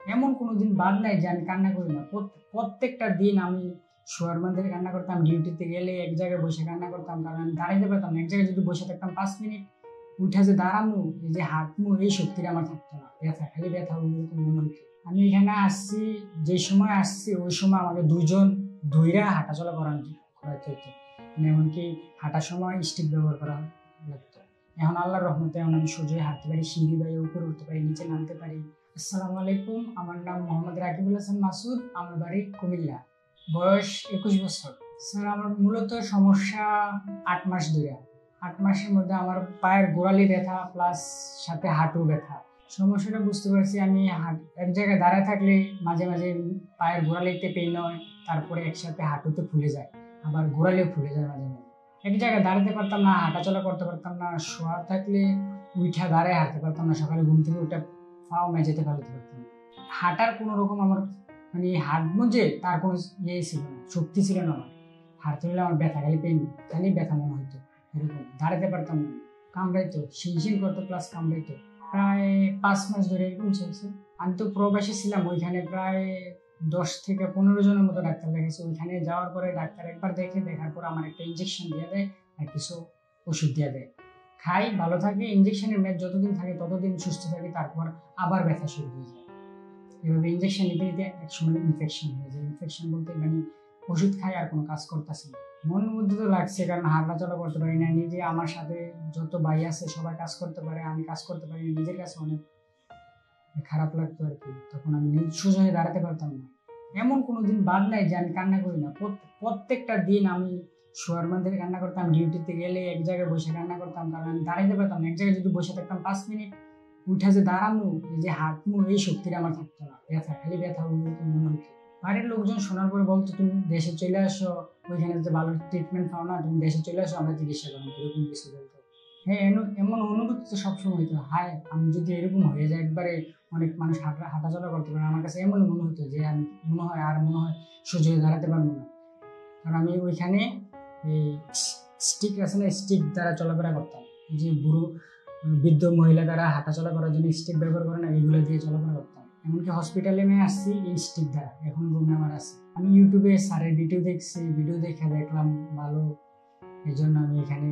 এমন কোনো দিন বাদ নাই যে আমি কান্না করি না। প্রত্যেকটা দিন আমি শোয়ার মধ্যে কান্না করতাম, ডিউটিতে গেলে এক জায়গায় বসে কান্না করতাম, কারণ আমি দাঁড়াইতে পারতাম না। এক জায়গায় যদি বসে থাকতাম 5 মিনিট, উঠে যে দাঁড়ামু, এই যে হাঁটমু, এই শক্তিটা আমার থাকতো না। ব্যথা, খালি ব্যথা, ওইরকম মনে হতো। আমি এখানে আসছি, যে সময় আসছি ওই সময় আমাকে দুইজন ধইরা হাঁটাচলা করাইতে হতো। এমনকি হাঁটার সময় স্টিক ব্যবহার করা লাগতো। এখন আল্লাহর রহমতে এখন আমি সোজাই হাঁটতে পারি, সিঁড়ি বাইয়ে উপরে উঠতে পারি, নিচে নামতে পারি। আসসালামু আলাইকুম, আমার নাম মোহাম্মদ রাকিবুল হাসান মাসুদ, আমার বাড়ি কুমিল্লা, বয়স 21 বছর। স্যার, আমার মূলত সমস্যা 8 মাস ধরে। 8 মাসের মধ্যে আমার পায়ের গোড়ালি ব্যথা প্লাস সাথে হাঁটু ব্যথা। সমস্যাটা বুঝতে পারছি, আমি এক জায়গায় দাঁড়ায় থাকলে মাঝে মাঝে পায়ের গোড়ালিতে পেইন হয়, তারপরে একসাথে হাঁটুতে ফুলে যায়, আবার গোড়ালিও ফুলে যায় মাঝে মাঝে। এক জায়গায় দাঁড়াতে পারতাম না, হাঁটাচলা করতে পারতাম না, শোয়া থাকলে উঠা দাঁড়ায় হাঁটতে পারতাম না, সকালে ঘুম থেকে উঠে পাও মেঝেতে ফেলতে পারতাম না। হাঁটার কোনো রকম আমার মানে হাঁটবো যে তার কোনো ইয়ে ছিল না, শক্তি ছিল না আমার। হাঁটতে হলে আমার ব্যথা, খালি ব্যথা মনে হতো, এরকম দাঁড়াতে পারতাম না। কামড়াইতো, শিনশিন করতো প্লাস কামড়াইতো। প্রায় 5 মাস ধরে এরকম চলছে। আমি তো প্রবাসী ছিলাম, ওইখানে প্রায় 10 থেকে 15 জনের মতো ডাক্তার দেখেছি। ওইখানে যাওয়ার পরে ডাক্তার একবার দেখার পর আমার একটা ইঞ্জেকশন দিয়ে দেয় আর কিছু ওষুধ দিয়ে দেয়, খাই, ভালো থাকে। ইঞ্জেকশনের মেয়াদ যতদিন থাকে ততদিন সুস্থ থাকি, তারপর আবার ব্যথা শুরু হয়ে যায়। এভাবে ইঞ্জেকশন নিতে নিতে একসময় ইনফেকশন হয়ে যায়। ইনফেকশন বলতে মানে ওষুধ খাই আর কোনো কাজ করতেছে না। মনের মধ্যে তো লাগছে, কারণ হাঁটাচলা করতে পারি না। নিজে আমার সাথে যত ভাই আছে সবাই কাজ করতে পারে, আমি কাজ করতে পারি না। নিজের কাছে অনেক খারাপ লাগতো আর কি। তখন আমি সোজা হয়ে দাঁড়াতে পারতাম না। এমন কোনো দিন বাদ নাই যে আমি কান্না করি না। প্রত্যেকটা দিন আমি শোয়ার মধ্যে কান্না করতাম, ডিউটিতে গেলে এক জায়গায় বসে কান্না করতাম, কারণ আমি দাঁড়াইতে পারতাম না। এক জায়গায় যদি বসে থাকতাম 5 মিনিট, উঠে যে দাঁড়ামু, এই যে হাঁটমু, এই শক্তিটা আমার থাকতো না। ব্যথা, খালি ব্যথা, ওইরকম মনে হতো। বাড়ির লোকজন শোনার পরে বলতো, তুমি দেশে চলে আসো, ওইখানে যে ভালো ট্রিটমেন্ট পাও না, তুমি দেশে চলে আসো, আমরা চিকিৎসা করবো, এরকম কিছু বলতো। হ্যাঁ, এমন অনুভূতি তো সবসময় হতো, হায় আমি যদি এরকম হয়ে যায় একবারে, অনেক মানুষ হাঁটাচলা করতে পারে, আমার কাছে এমন মনে হতো যে আমি মনে হয় সোজা হয়ে দাঁড়াতে পারবো না। কারণ আমি ওইখানে এই স্টিক আছে না, স্টিক দ্বারা চলাফেরা করতাম। যে বুড়ো বৃদ্ধ মহিলা দ্বারা হাঁটাচলা করার জন্য স্টিক ব্যবহার করে না, এইগুলো দিয়ে চলাফেরা করতাম। এমনকি হসপিটালে আমি আসছি এই স্টিক দ্বারা, এখন রুমে আমার আছে। আমি ইউটিউবে স্যারের ভিডিও দেখে দেখলাম ভালো, এই জন্য আমি এখানে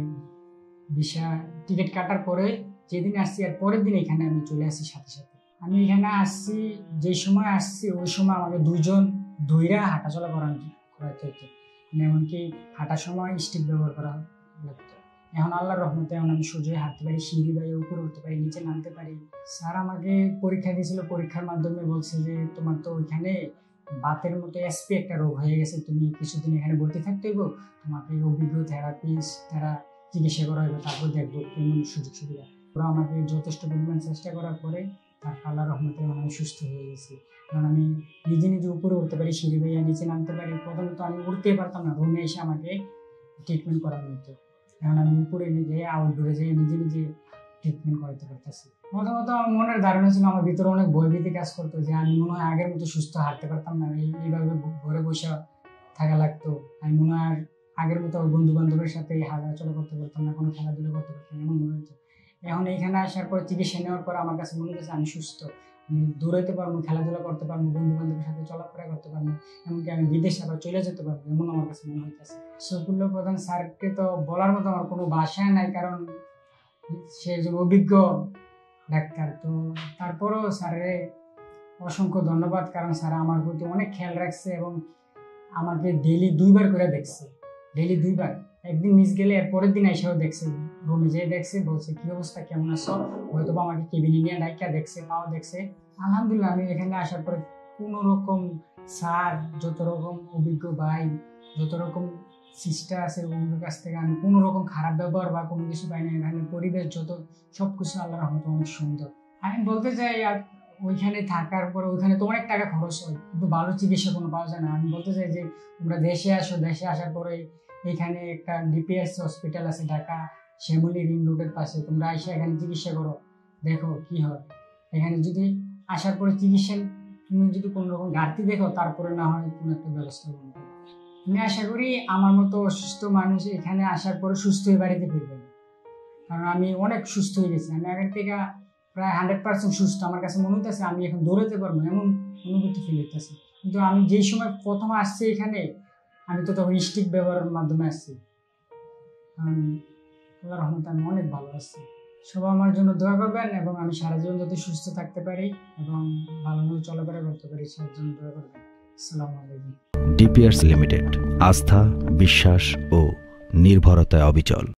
টিকিট কাটার পরে যেদিন আসছি আর পরের দিন এখানে আমি চলে আসি সাথে সাথে। আমি এখানে আসছি, যে সময় আসছি ওই সময় আমাকে দুইজন ধইরা হাঁটাচলা করাইতে হতো। এমনকি হাঁটার সময় স্টিক ব্যবহার করা লাগতো। এখন আল্লাহর রহমতে এখন আমি সোজাই হাঁটতে পারি, সিঁড়ি বাইয়ে উপরে উঠতে পারি, নিচে নামতে পারি। স্যার আমাকে পরীক্ষা দিয়েছিল, পরীক্ষার মাধ্যমে বলছে যে তোমার তো ওইখানে বাতের মতো এসপি একটা রোগ হয়ে গেছে, তুমি কিছুদিন এখানে ভর্তি থাকতে হইব, তোমাকে অভিজ্ঞ থেরাপিস্ট তারা চিকিৎসা করা হবে, তারপর দেখবো কেমন সুযোগ সুবিধা। ওরা আমাকে যথেষ্ট পরিমাণ চেষ্টা করার পরে তার আল্লাহর রহমতে আমি সুস্থ হয়ে গেছি। কারণ আমি নিজে উপরে উঠতে পারি, সিঁড়ি বেয়ে নিচে নামতে পারি। প্রথমে তো আমি উঠতেই পারতাম না, রুমে এসে আমাকে ট্রিটমেন্ট করানো হতো। এখন আমি উপরে যেয়ে আউটডোরে যেয়ে নিজে ট্রিটমেন্ট করাতে পারতেছি। প্রথমত আমার মনের ধারণা ছিল, আমার ভিতরে অনেক ভয়ভীতি কাজ করতো যে আমি মনে হয় আগের মতো সুস্থ হাঁটতে পারতাম না, এইভাবে ঘরে বসে থাকা লাগতো। আমি মনে হয় আগের মতো বন্ধু বান্ধবের সাথে হাঁটাচলা করতে পারতাম না, কোনো খেলাধুলা করতে পারতাম না, এমন মনে হতো। এখন এখানে আসার পর চিকিৎসা নেওয়ার পর আমার কাছে মনে হচ্ছে আমি সুস্থ, আমি দৌড়াইতে পারবো, খেলাধুলা করতে পারবো, বন্ধু বান্ধবের সাথে চলাফেরা করতে পারবো, এমনকি আমি বিদেশে আবার চলে যেতে পারবো, এমন আমার কাছে মনে হইতেছে। শফিউল্লাহ প্রধান স্যারকে তো বলার মতো আমার কোনো ভাষা নাই, কারণ সে একজন অভিজ্ঞ ডাক্তার। তো তারপরেও স্যারের অসংখ্য ধন্যবাদ, কারণ স্যার আমার প্রতি অনেক খেয়াল রাখছে এবং আমাকে ডেইলি 2বার করে দেখছে। ডেইলি 2বার, একদিন মিস গেলে এর পরের দিন এসেও দেখছে, রুমে যেয়ে দেখছে, বলছে কি অবস্থা, কেমন আছো, হয়তো আমাকে কেবিনে নিয়ে ডাইকা দেখছে, পাও দেখছে। আলহামদুলিল্লাহ, আমি এখানে আসার পরে কোনো রকম স্যার, যত রকম অভিজ্ঞ ভাই, যত রকম সিস্টার আছে ওদের কাছ থেকে আমি কোনো রকম খারাপ ব্যবহার বা কোনো কিছু পাই না। এখানে পরিবেশ যত সবকিছু আল্লাহর রহমতে অনেক সুন্দর। আমি বলতে চাই, আর ওইখানে থাকার পর ওইখানে তো অনেক টাকা খরচ হয়, কিন্তু ভালো চিকিৎসা কোনো পাওয়া যায় না। আমি বলতে চাই যে তোমরা দেশে আসো, দেশে আসার পরে এখানে একটা ডিপিএস হসপিটাল আছে ঢাকা শ্যামলী রিং রোডের পাশে, তোমরা এসে এখানে চিকিৎসা করো, দেখো কি হয়। এখানে যদি আসার পরে চিকিৎসা তুমি যদি কোনো রকম ঘাটতি দেখো, তারপরে না হয় কোনো একটা ব্যবস্থা করবে। আমি আশা করি আমার মতো অসুস্থ মানুষ এখানে আসার পরে সুস্থ হয়ে বাড়িতে ফিরবেন, কারণ আমি অনেক সুস্থ হয়ে গেছি। আমি আগের থেকে প্রায় 100% সুস্থ। আমার কাছে মনে হইতেছে আমি এখন দৌড়াতে পারবো, এমন অনুভূতি ফিল হইতেছে। কিন্তু আমি যেই সময় প্রথম আসছি এখানে, আমি তো তখন স্টিক ব্যবহারের মাধ্যমে আসছি। আল্লাহর রহমতে আমি অনেক ভালো আছি। সবাই আমার জন্য দোয়া করবেন এবং আমি সারা জীবন যাতে সুস্থ থাকতে পারি এবং ভালোভাবে চলাফেরা করতে পারি, সেটার জন্য দোয়া করবেন। আসসালামু আলাইকুম। ডিপিয়ার্স লিমিটেড, আস্থা, বিশ্বাস ও নির্ভরতায় অবিচল।